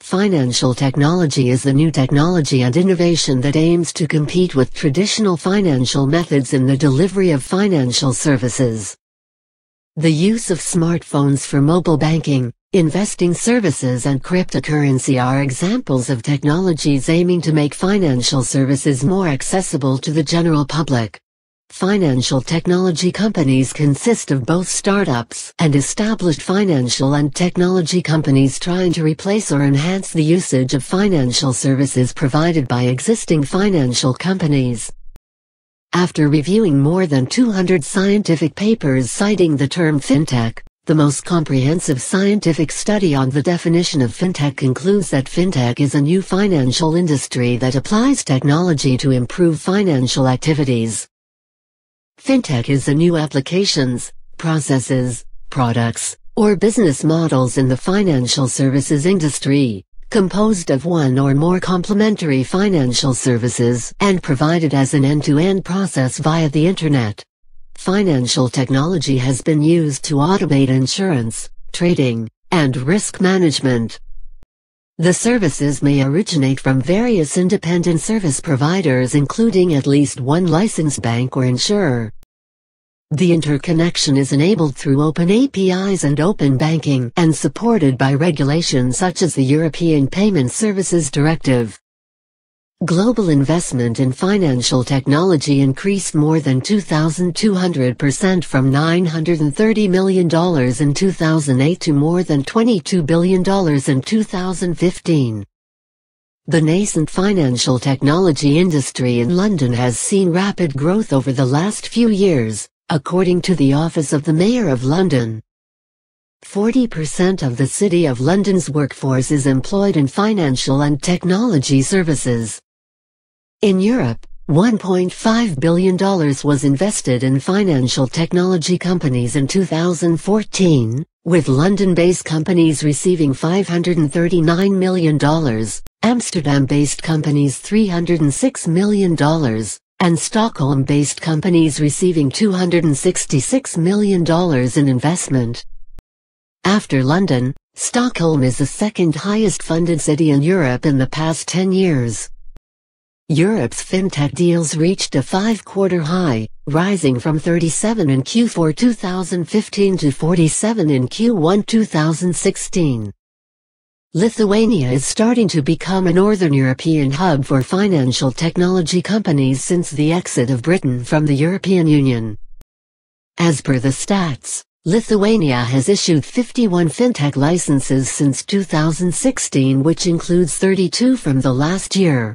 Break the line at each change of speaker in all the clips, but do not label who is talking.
Financial technology is the new technology and innovation that aims to compete with traditional financial methods in the delivery of financial services. The use of smartphones for mobile banking, investing services and cryptocurrency are examples of technologies aiming to make financial services more accessible to the general public. Financial technology companies consist of both startups and established financial and technology companies trying to replace or enhance the usage of financial services provided by existing financial companies. After reviewing more than 200 scientific papers citing the term fintech, the most comprehensive scientific study on the definition of fintech concludes that fintech is a new financial industry that applies technology to improve financial activities. Fintech is the new applications, processes, products, or business models in the financial services industry, composed of one or more complementary financial services and provided as an end-to-end process via the Internet. Financial technology has been used to automate insurance, trading, and risk management. The services may originate from various independent service providers including at least one licensed bank or insurer. The interconnection is enabled through open APIs and open banking and supported by regulations such as the European Payment Services Directive. Global investment in financial technology increased more than 2,200% from $930 million in 2008 to more than $22 billion in 2015. The nascent financial technology industry in London has seen rapid growth over the last few years, according to the Office of the Mayor of London. 40% of the City of London's workforce is employed in financial and technology services. In Europe, $1.5 billion was invested in financial technology companies in 2014, with London-based companies receiving $539 million, Amsterdam-based companies $306 million, and Stockholm-based companies receiving $266 million in investment. After London, Stockholm is the second highest funded city in Europe in the past 10 years. Europe's fintech deals reached a 5-quarter high, rising from 37 in Q4 2015 to 47 in Q1 2016. Lithuania is starting to become a northern European hub for financial technology companies since the exit of Britain from the European Union. As per the stats, Lithuania has issued 51 fintech licenses since 2016, which includes 32 from the last year.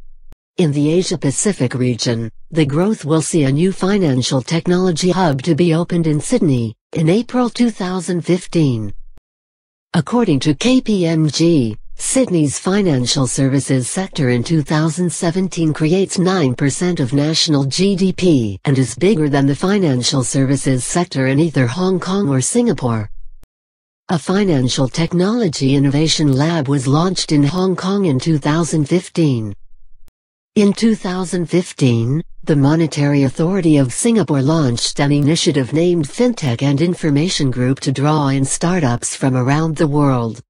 In the Asia-Pacific region, the growth will see a new financial technology hub to be opened in Sydney, in April 2015. According to KPMG, Sydney's financial services sector in 2017 creates 9% of national GDP and is bigger than the financial services sector in either Hong Kong or Singapore. A financial technology innovation lab was launched in Hong Kong in 2015. In 2015, the Monetary Authority of Singapore launched an initiative named Fintech and Information Group to draw in startups from around the world.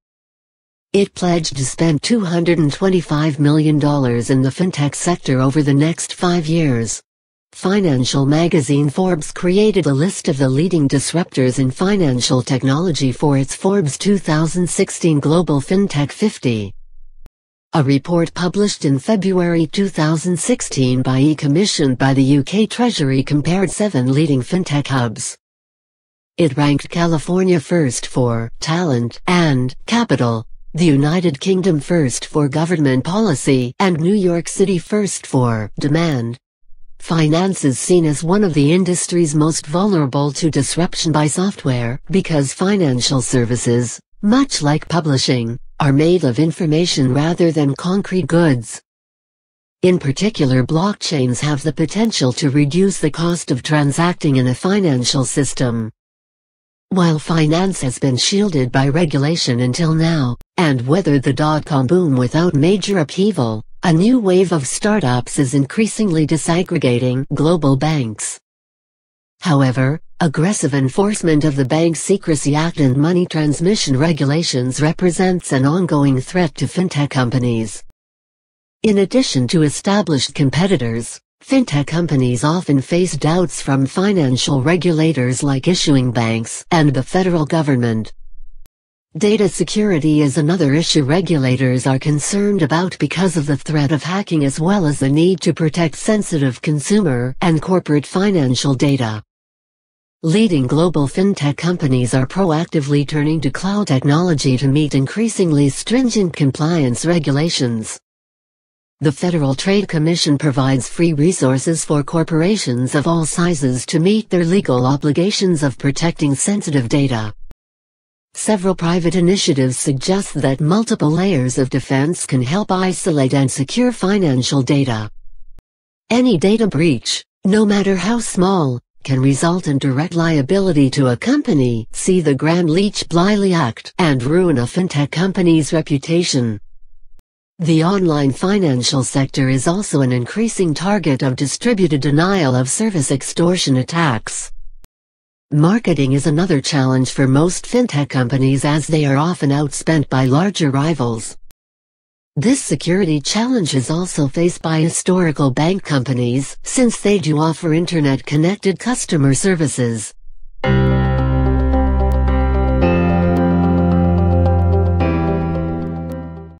It pledged to spend $225 million in the fintech sector over the next 5 years. Financial magazine Forbes created a list of the leading disruptors in financial technology for its Forbes 2016 Global FinTech 50. A report published in February 2016 by commissioned by the UK Treasury compared 7 leading fintech hubs. It ranked California first for talent and capital, the United Kingdom first for government policy, and New York City first for demand. Finance is seen as one of the industries most vulnerable to disruption by software because financial services, much like publishing, are made of information rather than concrete goods. In particular, blockchains have the potential to reduce the cost of transacting in a financial system. While finance has been shielded by regulation until now, and weathered the dot-com boom without major upheaval, a new wave of startups is increasingly disaggregating global banks. However, aggressive enforcement of the Bank Secrecy Act and money transmission regulations represents an ongoing threat to fintech companies. In addition to established competitors, fintech companies often face doubts from financial regulators like issuing banks and the federal government. Data security is another issue regulators are concerned about because of the threat of hacking as well as the need to protect sensitive consumer and corporate financial data. Leading global fintech companies are proactively turning to cloud technology to meet increasingly stringent compliance regulations. The Federal Trade Commission provides free resources for corporations of all sizes to meet their legal obligations of protecting sensitive data. Several private initiatives suggest that multiple layers of defense can help isolate and secure financial data. Any data breach, no matter how small, can result in direct liability to a company, see the Gramm-Leach-Bliley Act, and ruin a fintech company's reputation. The online financial sector is also an increasing target of distributed denial of service extortion attacks. Marketing is another challenge for most fintech companies as they are often outspent by larger rivals. This security challenge is also faced by historical bank companies, since they do offer internet-connected customer services.